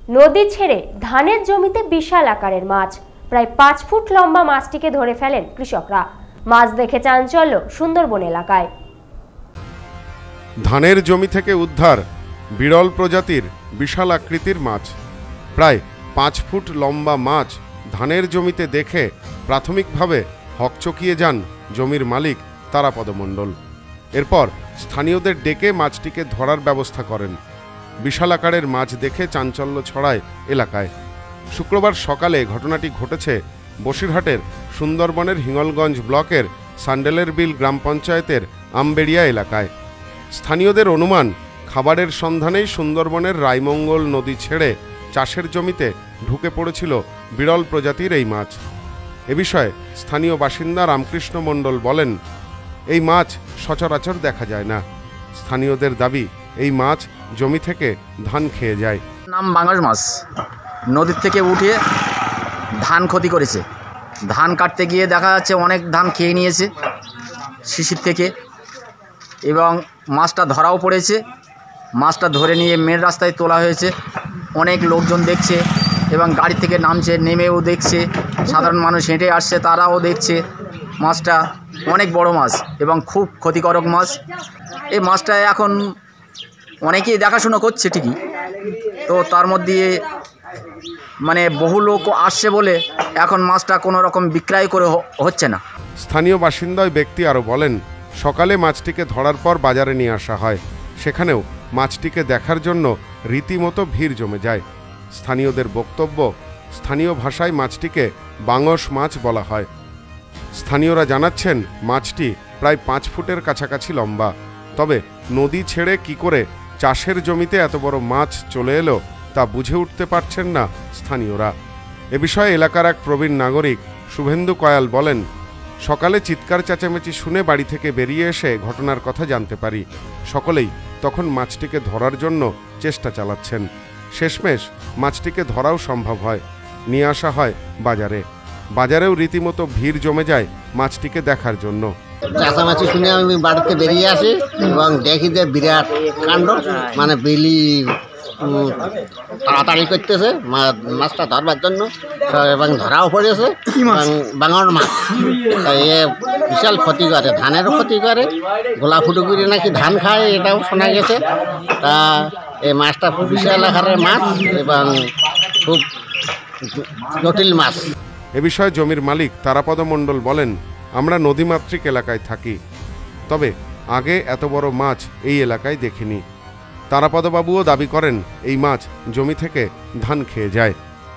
নদী ছেড়ে ধানের জমিতে বিশাল আকারের মাছ, প্রায় 5 ফুট লম্বা মাছটিকে ধরে ফেলেন কৃষকরা। মাছ দেখে চাঞ্চল্য সুন্দরবন এলাকায়। ধানের জমি থেকে উদ্ধার বিরল প্রজাতির বিশাল আকৃতির মাছ। প্রায় 5 ফুট লম্বা মাছ ধানের জমিতে দেখে প্রাথমিকভাবে হকচকিয়ে যান জমির মালিক তারাপদ মণ্ডল। এরপর স্থানীয়দের ডেকে মাছটিকে ধরার ব্যবস্থা করেন। বিশাল আকারের মাছ দেখে চাঞ্চল্য ছড়ায় এলাকায়। শুক্রবার সকালে ঘটনাটি ঘটেছে বসিরহাটের সুন্দরবনের হিঙ্গলগঞ্জ ব্লকের সান্ডেলের বিল গ্রাম পঞ্চায়েতের আমবেড়িয়া এলাকায়। স্থানীয়দের অনুমান, খাবারের সন্ধানেই সুন্দরবনের রায়মঙ্গল নদী ছেড়ে চাষের জমিতে ঢুকে পড়েছিল বিরল প্রজাতির এই মাছ। এ বিষয়ে স্থানীয় বাসিন্দা রামকৃষ্ণ মণ্ডল বলেন, এই মাছ সচরাচর দেখা যায় না। স্থানীয়দের দাবি, এই মাছ জমি থেকে ধান খেয়ে যায়। নাম বাংলার মাছ নদীর থেকে উঠে ধান ক্ষতি করেছে। ধান কাটতে গিয়ে দেখা যাচ্ছে অনেক ধান খেয়ে নিয়েছে শিশির থেকে, এবং মাছটা ধরাও পড়েছে। মাছটা ধরে নিয়ে মেন রাস্তায় তোলা হয়েছে। অনেক লোকজন দেখছে এবং গাড়ি থেকে নামছে, নেমেও দেখছে। সাধারণ মানুষ হেঁটে আসছে, তারাও দেখছে। মাছটা অনেক বড় মাছ এবং খুব ক্ষতিকারক মাছ। এই মাছটা এখন অনেকেই দেখাশুনো করছে ঠিকই, তো তার মধ্যে মানে বহু লোক আসছে বলে এখন মাছটা কোনো রকম বিক্রয় করে হচ্ছে না। স্থানীয় বাসিন্দা ওই ব্যক্তি আরও বলেন, সকালে মাছটিকে ধরার পর বাজারে নিয়ে আসা হয়। সেখানেও মাছটিকে দেখার জন্য রীতিমতো ভিড় জমে যায়। স্থানীয়দের বক্তব্য, স্থানীয় ভাষায় মাছটিকে বাংস মাছ বলা হয়। স্থানীয়রা জানাচ্ছেন, মাছটি প্রায় 5 ফুটের কাছাকাছি লম্বা। তবে নদী ছেড়ে কি করে চাষের জমিতে এত বড় মাছ চলে এলো তা বুঝে উঠতে পারছেন না স্থানীয়রা। এ বিষয়ে এলাকার এক প্রবীণ নাগরিক শুভেন্দু কয়াল বলেন, সকালে চিৎকার চেঁচামেচি শুনে বাড়ি থেকে বেরিয়ে এসে ঘটনার কথা জানতে পারি। সকলেই তখন মাছটিকে ধরার জন্য চেষ্টা চালাচ্ছেন। শেষমেশ মাছটিকে ধরাও সম্ভব হয়। নিয়ে আসা হয় বাজারে। বাজারেও রীতিমতো ভিড় জমে যায় মাছটিকে দেখার জন্য। চেঁচামেচি শুনে আমি বাড়িতে বেরিয়ে আসি এবং দেখি যে বিরাট কাণ্ড, মানে বিলি তাড়াতাড়ি করতেছে মাছটা ধরবার জন্য, এবং ধরাও পড়েছে বাঙর মাছ। এ বিশাল ক্ষতি করে, ধানেরও ক্ষতি করে, গোলা ফুটো করে নাকি ধান খায়, এটাও শোনা গেছে। তা এই মাছটা বিশাল আকারের মাছ এবং খুব জটিল মাছ। এ বিষয়ে জমির মালিক তারাপদ মণ্ডল বলেন, আমরা নদীমাতৃক এলাকায় থাকি, তবে আগে এত বড় মাছ এই এলাকায় দেখিনি। তারাপদবাবুও দাবি করেন, এই মাছ জমি থেকে ধান খেয়ে যায়।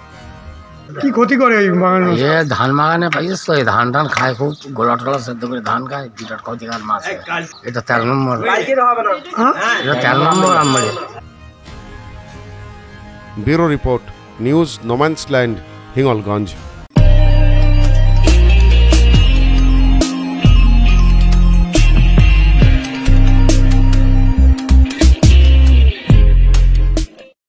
কি ক্ষতি করে এই বাগান? ধান বাগানে পাইছিস তো, এই ধান টান খায়, খুব গোলা টোলা সেদ্ধ করে ধান খায়, বিরাট ক্ষতিকার মাছ। এটা 13 নম্বর, এটা 13 নম্বর Ambari. Bureau report, news no man's land, Hingalganj.